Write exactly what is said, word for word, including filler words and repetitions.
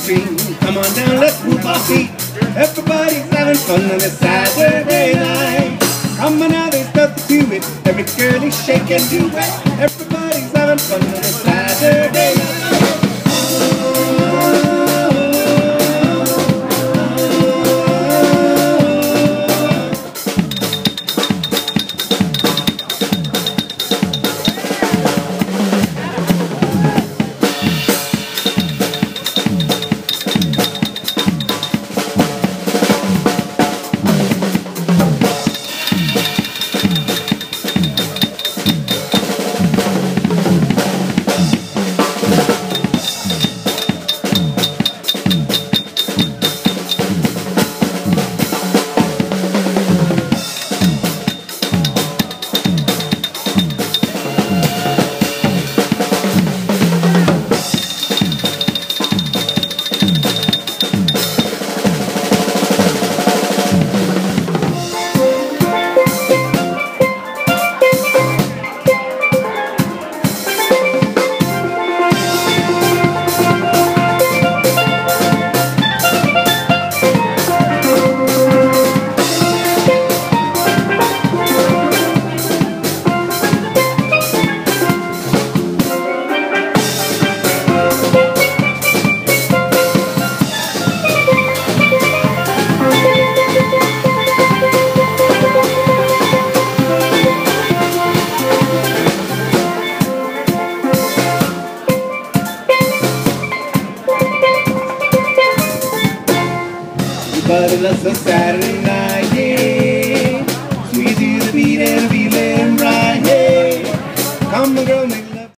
stream. Come on down, let's move our feet. Everybody's having fun on a Saturday night. Come on now, there's nothing to it. Every girl is shake and do it. Everybody's having fun on a Saturday night. Everybody loves a Saturday